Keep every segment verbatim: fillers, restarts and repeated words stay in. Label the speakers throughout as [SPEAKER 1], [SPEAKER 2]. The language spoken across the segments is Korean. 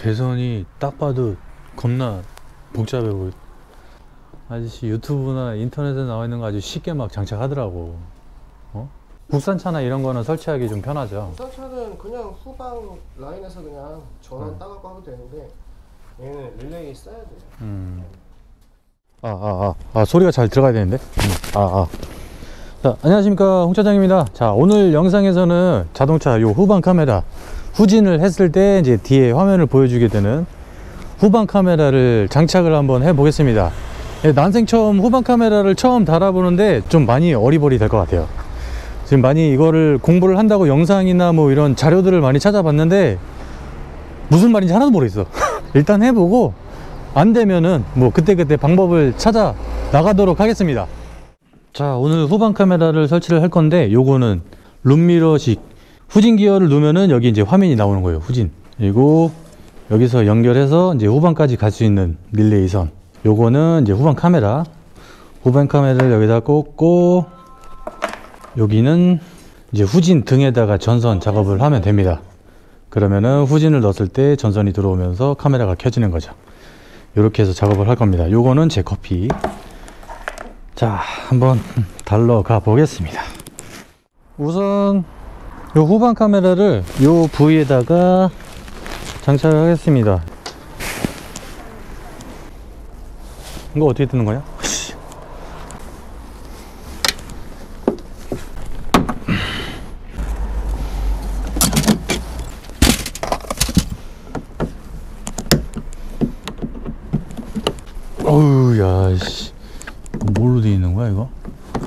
[SPEAKER 1] 배선이 딱 봐도 겁나 복잡해 보여. 아저씨 유튜브나 인터넷에 나와 있는 거 아주 쉽게 막 장착하더라고. 어? 국산차나 이런 거는 설치하기 좀 편하죠.
[SPEAKER 2] 국산차는 그냥 후방 라인에서 그냥 전원 어. 따갖고 하면 되는데 얘는 릴레이 써야 돼요. 음.
[SPEAKER 1] 아, 아, 아, 아, 소리가 잘 들어가야 되는데. 음. 아, 아. 자, 안녕하십니까, 홍 차장입니다. 자, 오늘 영상에서는 자동차 요 후방 카메라 후진을 했을 때 이제 뒤에 화면을 보여주게 되는 후방 카메라를 장착을 한번 해 보겠습니다. 난생 처음 후방 카메라를 처음 달아보는데 좀 많이 어리버리 될 것 같아요. 지금 많이 이거를 공부를 한다고 영상이나 뭐 이런 자료들을 많이 찾아봤는데 무슨 말인지 하나도 모르겠어. 일단 해보고 안 되면은 뭐 그때그때 방법을 찾아 나가도록 하겠습니다. 자, 오늘 후방 카메라를 설치를 할 건데 요거는 룸미러식 후진 기어를 누르면은 여기 이제 화면이 나오는 거예요. 후진. 그리고 여기서 연결해서 이제 후방까지 갈 수 있는 릴레이선. 요거는 이제 후방 카메라. 후방 카메라를 여기다 꽂고 여기는 이제 후진 등에다가 전선 작업을 하면 됩니다. 그러면은 후진을 넣었을 때 전선이 들어오면서 카메라가 켜지는 거죠. 이렇게 해서 작업을 할 겁니다. 요거는 제 커피. 자, 한번 달러 가 보겠습니다. 우선 요 후방 카메라를 요 부위에다가 장착을 하겠습니다. 이거 어떻게 뜨는 거냐? 어우, 야, 씨. 뭘로 되어 있는 거야, 이거?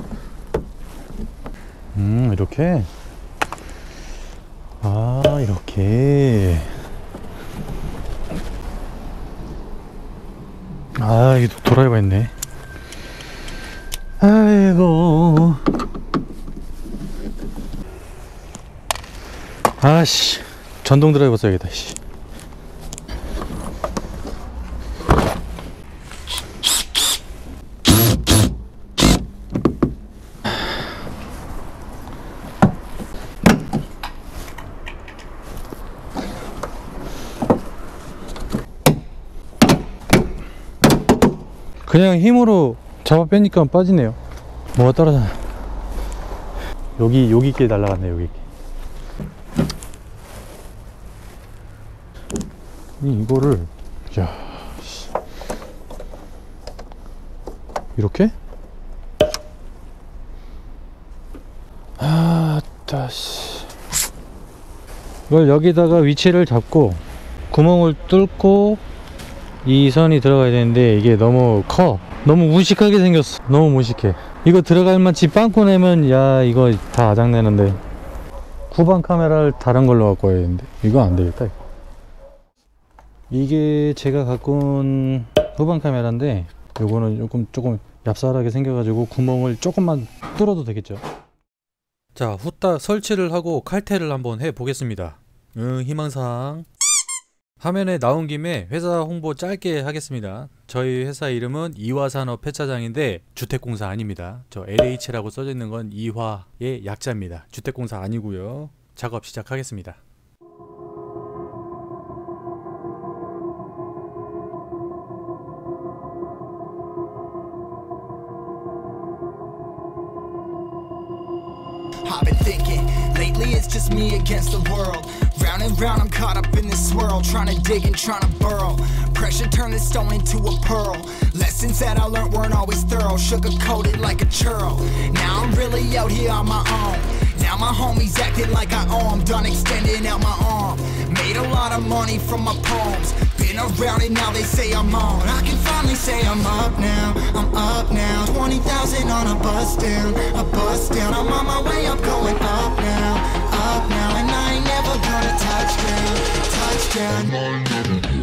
[SPEAKER 1] 음, 이렇게. 아, 이렇게. 아, 이게 도라이가 있네. 아이고. 아씨, 전동 드라이버 써야겠다, 씨. 그냥 힘으로 잡아 빼니까 빠지네요. 뭐가 떨어져. 여기 여기 있게 날라갔네. 여기 있게. 이거를 야 이렇게 아따 씨. 이걸 여기다가 위치를 잡고 구멍을 뚫고 이 선이 들어가야 되는데 이게 너무 커. 너무 무식하게 생겼어. 너무 무식해. 이거 들어갈 만치 빵꾸 내면 야 이거 다 아작내는데 후방 카메라를 다른 걸로 갖고 와야 되는데 이거 안 되겠다. 이거. 이게 제가 갖고 온 후방 카메라인데 요거는 조금 조금 얍살하게 생겨가지고 구멍을 조금만 뚫어도 되겠죠. 자, 후딱 설치를 하고 칼퇴를 한번 해 보겠습니다. 응, 희망사항. 화면에 나온 김에 회사 홍보 짧게 하겠습니다. 저희 회사 이름은 이화산업 폐차장인데 주택공사 아닙니다. 저 엘에이치라고 써져 있는 건 이화의 약자입니다. 주택공사 아니고요. 작업 시작하겠습니다.
[SPEAKER 3] I've been thinking, lately it's just me against the world. Round and round I'm caught up in this swirl, trying to dig and trying to burrow. Pressure turned this stone into a pearl. Lessons that I learned weren't always thorough, sugar-coated like a churl. Now I'm really out here on my own. Now my homies acting like I owe 'em, done extending out my arm. Made a lot of money from my poems. Been around it, now they say I'm on. I can finally say I'm up now, I'm up now. Twenty thousand on a bus down, a bus down. I'm on my way up, going up now, up now. And I ain't never gonna touch down, touch down.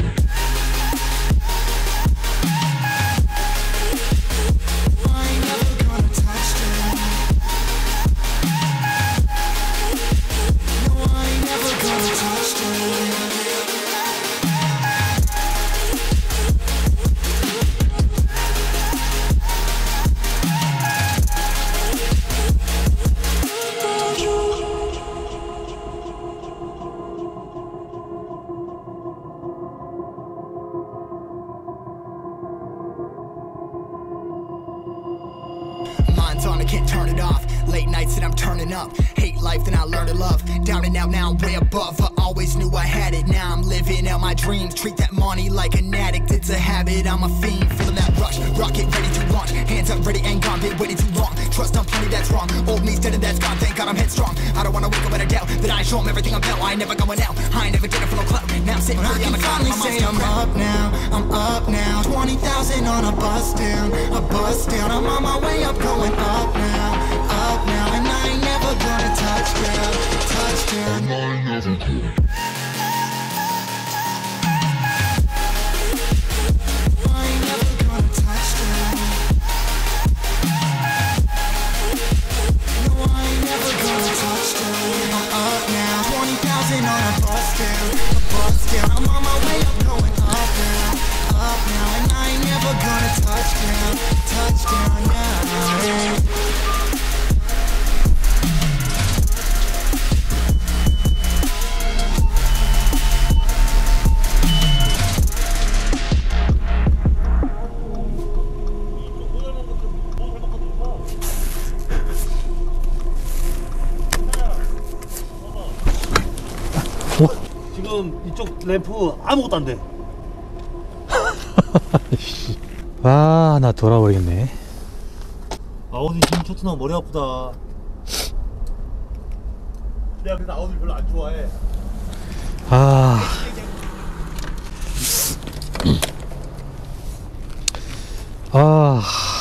[SPEAKER 3] mind's on, I can't turn it off. Late nights that I'm turning up. Hate life, then I learn to love. Down and out, now I'm way above. I always knew I had it, now I'm living out my dreams. Treat that money like an addict, it's a habit, I'm a fiend. Feeling that rush, rocket ready to launch. Hands up, ready and gone, been waiting too long. Trust on plenty, that's wrong. Old me's dead and that's gone, thank God I'm headstrong. I don't wanna wake up with a doubt that I show them everything I'm about. I ain't never going out, I ain't never did it for no clout. Now I'm sitting pretty on the cloud. I can finally say I'm up now, I'm up now. Twenty thousand on a bus down, a bus down. I'm on my way up, going up now, up now. And I ain't never gonna touch down, touch down. I ain't never gonna. I ain't never gonna touch down. No, I ain't never gonna touch down. I'm up now, twenty thousand on a bus down, a bus down. I'm on my way up, going up now, up now. And I ain't never gonna touch down, touch down now.
[SPEAKER 4] 지금 이쪽 램프 아무것도 안 돼.
[SPEAKER 1] 아, 나 돌아버리겠네.
[SPEAKER 4] 아우디 지금 토트넘 머리 아프다. 내가 그래서 아우디 별로 안 좋아해.
[SPEAKER 1] 아. 아.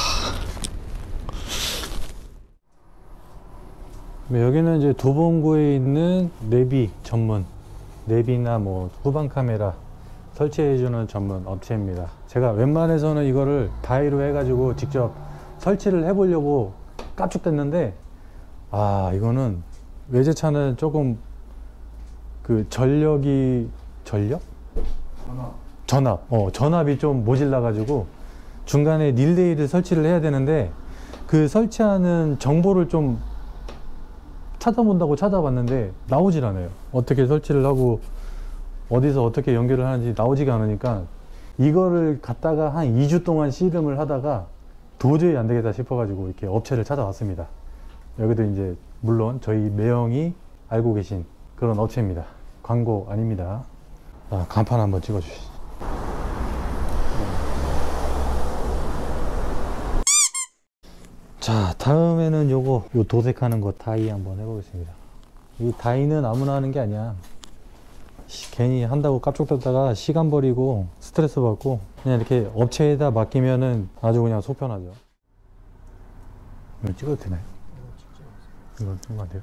[SPEAKER 1] 여기는 이제 도봉구에 있는 내비 전문, 내비나 뭐 후방 카메라 설치해주는 전문 업체입니다. 제가 웬만해서는 이거를 다이로 해가지고 직접 설치를 해보려고 깝죽댔는데, 아, 이거는 외제차는 조금 그 전력이 전력? 전압. 전압. 어, 전압이 좀 모질라 가지고 중간에 릴레이를 설치를 해야 되는데, 그 설치하는 정보를 좀 찾아본다고 찾아봤는데 나오질 않아요. 어떻게 설치를 하고 어디서 어떻게 연결을 하는지 나오지가 않으니까, 이거를 갖다가 한 이 주 동안 씨름을 하다가 도저히 안 되겠다 싶어 가지고 이렇게 업체를 찾아왔습니다. 여기도 이제 물론 저희 매형이 알고 계신 그런 업체입니다. 광고 아닙니다. 아, 간판 한번 찍어 주시죠. 자, 다음에는 요거 요 도색하는 거 다이 한번 해보겠습니다. 이 다이는 아무나 하는 게 아니야. 시, 괜히 한다고 깝죽댔다가 시간 버리고 스트레스 받고, 그냥 이렇게 업체에다 맡기면은 아주 그냥 속 편하죠. 이거 찍어도 되나요? 이거 이거 안 돼요?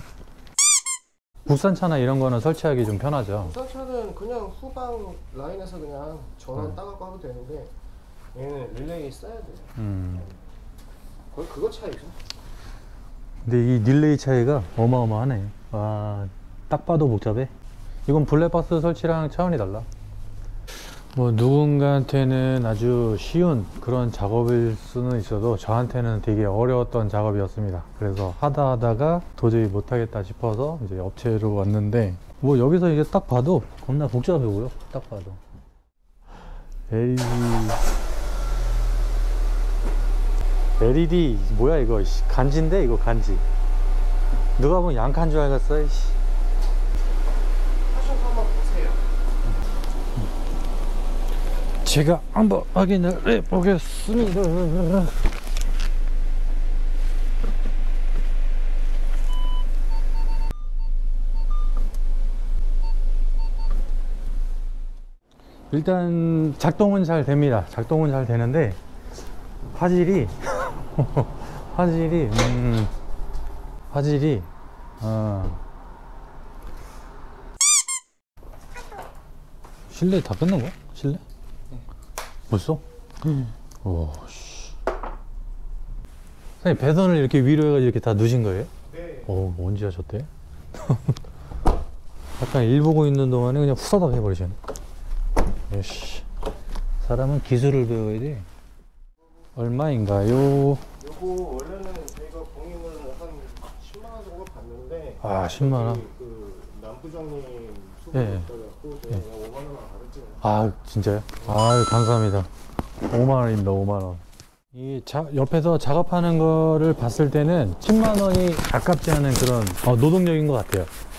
[SPEAKER 1] 국산차나 이런 거는 설치하기 좀 편하죠.
[SPEAKER 2] 국산차는 그냥 후방 라인에서 그냥 전원
[SPEAKER 1] 음.
[SPEAKER 2] 따갖고 하면 되는데, 얘는 릴레이 써야 돼요.
[SPEAKER 1] 음.
[SPEAKER 2] 거의 그거 차이죠.
[SPEAKER 1] 근데 이 릴레이 차이가 어마어마하네. 와, 딱 봐도 복잡해. 이건 블랙박스 설치랑 차원이 달라. 뭐 누군가한테는 아주 쉬운 그런 작업일 수는 있어도 저한테는 되게 어려웠던 작업이었습니다. 그래서 하다 하다가 도저히 못하겠다 싶어서 이제 업체로 왔는데, 뭐 여기서 이게 딱 봐도 겁나 복잡해 보여. 딱 봐도. 엘이디 엘이디 뭐야 이거, 간지인데 이거 간지. 누가 보면 양칸 줄 알겠어. 이씨.
[SPEAKER 2] 하셔서 한번 보세요.
[SPEAKER 1] 제가 한번 확인을 해 보겠습니다. 일단 작동은 잘 됩니다. 작동은 잘 되는데 화질이 화질이 음, 화질이 어. 실내 다 끝난 거야? 실내? 벌써? 음. 오, 씨. 선생님, 배선을 이렇게 위로 해가지고 이렇게 다 넣으신 거예요?
[SPEAKER 2] 네.
[SPEAKER 1] 어, 언제 하셨대? 약간 일 보고 있는 동안에 그냥 후다닥 해버리셨네. 에이씨. 사람은 기술을 배워야 돼. 얼마인가요?
[SPEAKER 2] 요거 원래는 저희가 공임을 한 십만 원 정도 받는데,
[SPEAKER 1] 아, 십만 원?
[SPEAKER 2] 그 남부장님
[SPEAKER 1] 예, 예.
[SPEAKER 2] 수고하셔갖고 저희가 오만 원 받을게요.
[SPEAKER 1] 아, 진짜요? 아, 감사합니다. 오만 원입니다, 오만 원. 이 자, 옆에서 작업하는 거를 봤을 때는 십만 원이 아깝지 않은 그런 어, 노동력인 것 같아요.